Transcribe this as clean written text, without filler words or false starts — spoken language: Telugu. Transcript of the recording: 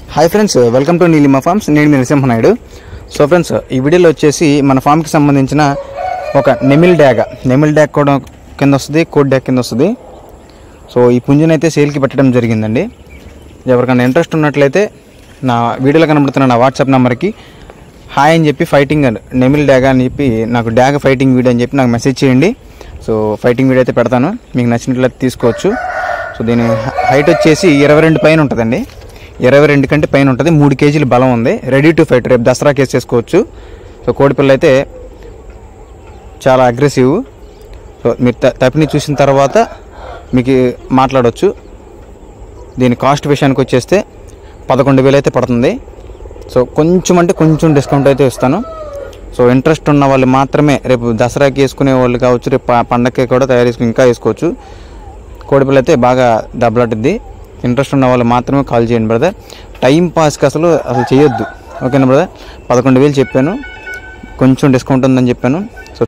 Hi friends, welcome to Neelima farms. నేను మీ నరసింహనాయుడు. సో ఫ్రెండ్స్, ఈ వీడియోలో వచ్చేసి మన ఫామ్కి సంబంధించిన ఒక నెమిల్ డ్యాగ్ కూడా కింద వస్తుంది, కోడ్ డ్యాగ్ కింద వస్తుంది. సో ఈ పుంజుని అయితే సేల్కి పెట్టడం జరిగిందండి. ఎవరికైనా ఇంట్రెస్ట్ ఉన్నట్లయితే నా వీడియోలో కనబడుతున్న నా వాట్సాప్ నెంబర్కి హాయ్ అని చెప్పి ఫైటింగ్ నెమిల్ డ్యాగ్ అని చెప్పి నాకు డ్యాగ్ ఫైటింగ్ వీడియో అని చెప్పి నాకు మెసేజ్ చేయండి. సో ఫైటింగ్ వీడియో అయితే పెడతాను, మీకు నచ్చినట్లయితే తీసుకోవచ్చు. సో దీని హైట్ వచ్చేసి 22 పైన ఉంటుందండి. 22 కంటే పైన ఉంటుంది. 3 కేజీలు బలం ఉంది. రెడీ టు ఫైట్, రేపు దసరా కేసు చేసుకోవచ్చు. సో కోడిపిల్ల అయితే చాలా అగ్రెసివ్. సో మీరు తప్పిని చూసిన తర్వాత మీకు మాట్లాడవచ్చు. దీని కాస్ట్ విషయానికి వచ్చేస్తే 11,000 అయితే పడుతుంది. సో కొంచెం అంటే కొంచెం డిస్కౌంట్ అయితే ఇస్తాను. సో ఇంట్రెస్ట్ ఉన్న వాళ్ళు మాత్రమే రేపు దసరాకి వేసుకునే వాళ్ళు కావచ్చు, రేపు పండగకి కూడా తయారు చేసుకుని ఇంకా వేసుకోవచ్చు. కోడిపిల్ల అయితే బాగా దెబ్బలాడుద్ది. ఇంట్రెస్ట్ ఉన్న వాళ్ళు మాత్రమే కాల్ చేయండి బ్రదర్. టైం పాస్కి అసలు చేయొద్దు. ఓకేనా బ్రదర్? 11,000 చెప్పాను, కొంచెం డిస్కౌంట్ ఉందని చెప్పాను.